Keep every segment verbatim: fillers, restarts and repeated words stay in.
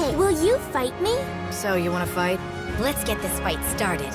Hey, will you fight me? So, you wanna fight? Let's get this fight started.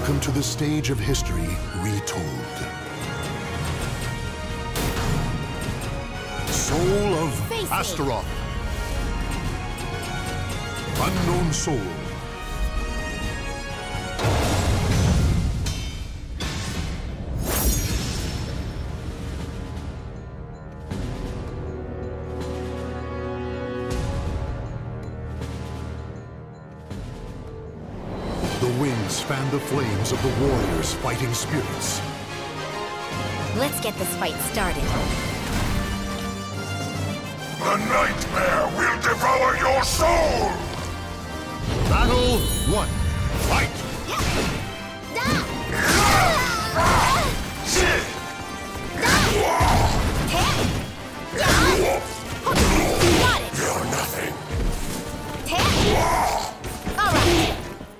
Welcome to the stage of history retold. Soul of Face me. Astaroth. Unknown soul. The winds fan the flames of the warriors' fighting spirits. Let's get this fight started. The nightmare will devour your soul! Battle one. Fight! Got it! You're nothing. All right.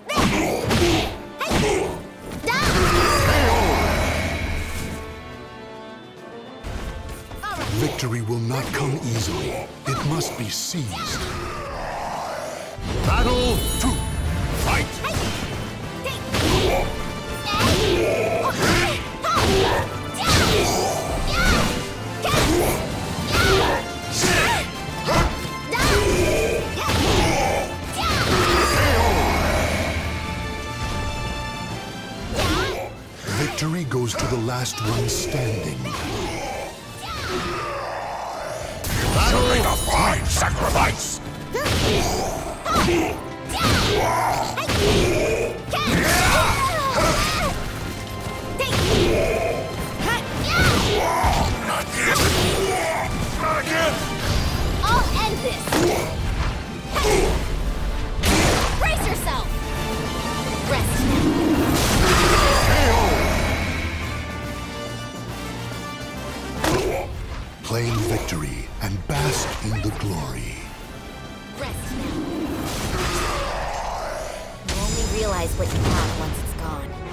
Victory will not come easily. It must be seized. Battle two. Fight! Victory goes to the last one standing. Battle a fine sacrifice! Not this! Not again! I'll end this! Brace yourself! Rest now. Claim victory and bask in the glory. Rest now. You only realize what you have once it's gone.